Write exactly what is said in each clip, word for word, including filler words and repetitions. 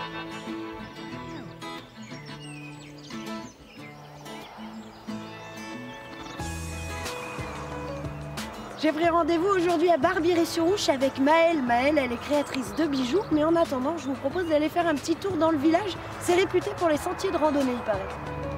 J'ai pris rendez-vous aujourd'hui à Barbiret-sur-Ouche avec Maëlle. Maëlle, elle est créatrice de bijoux, mais en attendant, je vous propose d'aller faire un petit tour dans le village. C'est réputé pour les sentiers de randonnée, il paraît.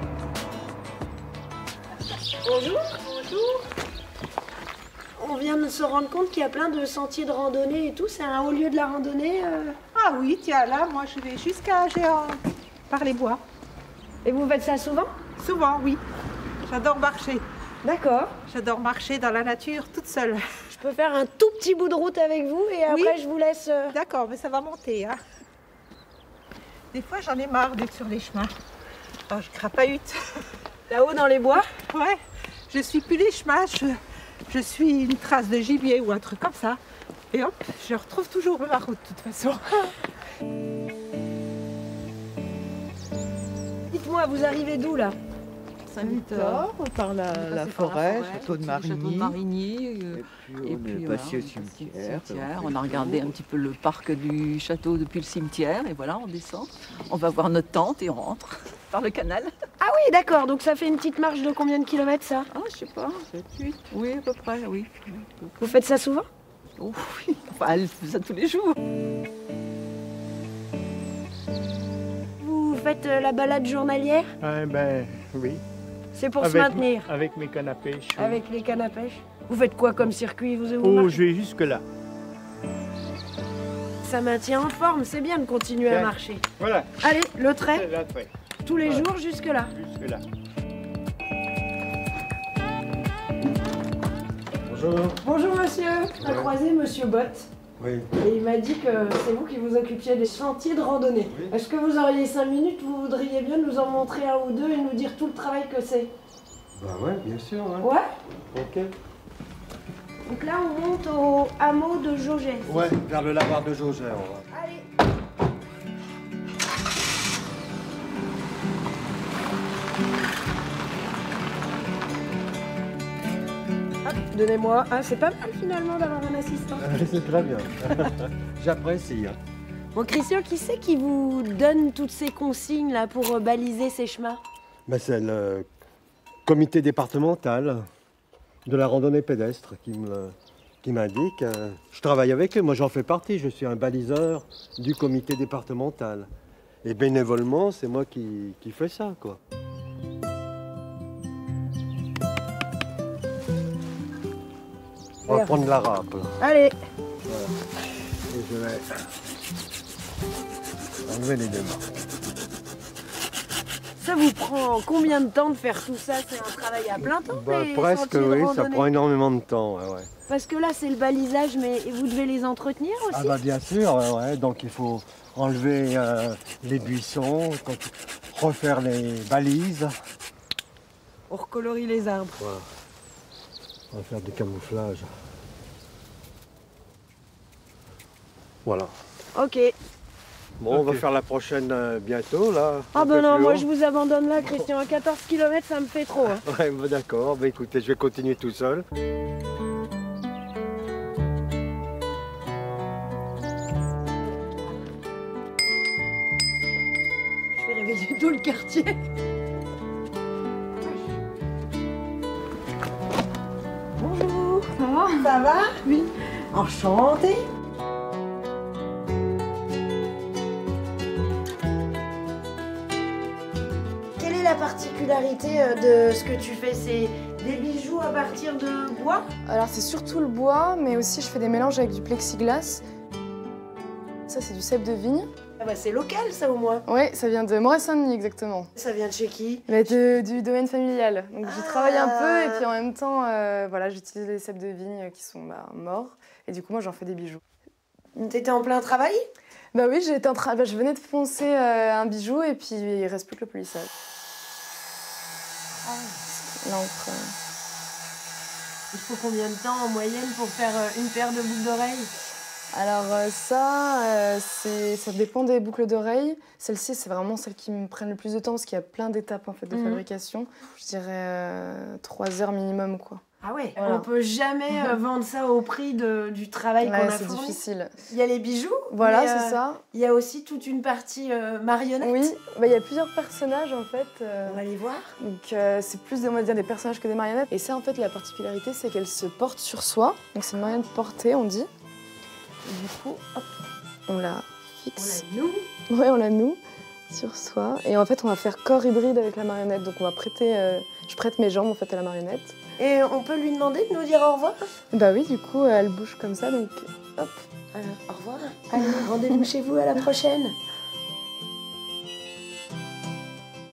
Bonjour. Bonjour. On vient de se rendre compte qu'il y a plein de sentiers de randonnée et tout. C'est un haut lieu de la randonnée. Euh... Ah oui, tiens, là, moi, je vais jusqu'à Géant, par les bois. Et vous faites ça souvent? Souvent, oui. J'adore marcher. D'accord. J'adore marcher dans la nature toute seule. Je peux faire un tout petit bout de route avec vous et après oui. je vous laisse... Euh... D'accord, mais ça va monter. Hein. Des fois, j'en ai marre d'être sur les chemins. Alors, je crapahute. Là-haut dans les bois? Ouais. Je suis plus les chemins, je, je suis une trace de gibier ou un truc comme ça. Et hop, je retrouve toujours ma route de toute façon. Dites-moi, vous arrivez d'où là? Saint-Victor, par la, la, la forêt, le château de Marigny. Château de Marigny. Euh, et puis on et est puis, passé voilà, au cimetière. cimetière. On a regardé un petit peu le parc du château depuis le cimetière. Et voilà, on descend. On va voir notre tente et on rentre par le canal. Ah oui, d'accord. Donc ça fait une petite marche de combien de kilomètres ça? Ah, je sais pas, sept, huit. Oui, à peu près, oui. Vous faites ça souvent? Oh, oui, enfin, elle fait ça tous les jours. Vous faites euh, la balade journalière? Ah ben oui. C'est pour avec, se maintenir? Avec mes cannes à pêche. Oui. Avec les cannes à pêche? Vous faites quoi comme circuit? Vous, vous Oh, marchez? je vais jusque là. Ça maintient en forme, c'est bien de continuer Tiens. à marcher. Voilà. Allez, le trait, Là, ouais. tous les Voilà. jours jusque là. Jusque là. Bonjour. Bonjour monsieur, on a croisé monsieur Bott. Oui. Et il m'a dit que c'est vous qui vous occupiez des sentiers de randonnée. Oui. Est-ce que vous auriez cinq minutes, vous voudriez bien nous en montrer un ou deux et nous dire tout le travail que c'est? Bah ouais, bien sûr. Hein. Ouais. Ok. Donc là, on monte au hameau de Jaugès. Ouais, vers le lavoir de Jaugès, on va. Allez. Hop, donnez-moi. Ah, c'est pas mal finalement d'avoir un assistant. C'est très bien. J'apprécie. Hein. Bon, Christian, qui c'est qui vous donne toutes ces consignes là pour baliser ces chemins? Bah, c'est le comité départemental de la randonnée pédestre qui me qui m'indique. Je travaille avec eux, moi j'en fais partie, je suis un baliseur du comité départemental. Et bénévolement, c'est moi qui, qui fais ça, quoi. On va prendre la râpe. Là. Allez. Voilà. Et je vais enlever les deux mains. Ça vous prend combien de temps de faire tout ça? C'est un travail à plein temps? Bah, les presque, sentiers de oui, ça randonnée? prend énormément de temps. Ouais, ouais. Parce que là, c'est le balisage, mais vous devez les entretenir aussi? Ah bah bien sûr, ouais, ouais. Donc il faut enlever euh, les buissons, refaire les balises. On recolorie les arbres. Voilà. On va faire du camouflage. Voilà. Ok. Bon, Ok. on va faire la prochaine euh, bientôt, là. Ah un ben peu non, plus moi haut. je vous abandonne là, Christian. À quatorze kilomètres, ça me fait trop. Hein. Ouais, bah, d'accord. Bah, écoutez, je vais continuer tout seul. Je vais réveiller tout le quartier. Bonjour. Ça va? Ça va? Oui. Enchantée. Quelle est la particularité euh, de ce que tu fais? C'est des bijoux à partir de bois? Alors c'est surtout le bois, mais aussi je fais des mélanges avec du plexiglas. Ça c'est du cèpe de vigne. Ah bah c'est local ça au moins. Oui, ça vient de Moret-Saint-Denis exactement. Ça vient de chez qui? Mais de- du domaine familial. Donc j'y Ah. travaille un peu et puis en même temps, euh, voilà, j'utilise les cèpes de vigne qui sont bah, morts. Et du coup moi j'en fais des bijoux. T'étais en plein travail? Bah oui, j'étais en train, bah, je venais de poncer euh, un bijou et puis il reste plus que le polissage. L'encre. euh. Il faut combien de temps en moyenne pour faire euh, une paire de boucles d'oreilles? Alors euh, ça, euh, c'est- ça dépend des boucles d'oreilles. Celles-ci, c'est vraiment celles qui me prennent le plus de temps parce qu'il y a plein d'étapes en fait de Mhm. fabrication. Je dirais euh, trois heures minimum quoi. Ah ouais, Voilà. on peut jamais euh, vendre ça au prix de, du travail Ouais, qu'on a c'est fourni. difficile. Il y a les bijoux, Voilà, mais, c'est euh, ça. il y a aussi toute une partie euh, marionnette. Oui, bah, il y a plusieurs personnages en fait. euh, On va les voir. Donc euh, c'est plus on va dire, des personnages que des marionnettes. Et ça en fait la particularité c'est qu'elle se porte sur soi. Donc c'est une marionnette portée on dit. Et du coup hop, on la On fixe. a nous. Ouais on la noue sur soi. Et en fait on va faire corps hybride avec la marionnette. Donc on va prêter, euh, je prête mes jambes en fait à la marionnette. Et on peut lui demander de nous dire au revoir. Bah oui du coup elle bouge comme ça donc hop. Alors, au revoir. Allez, rendez-vous chez vous à la prochaine.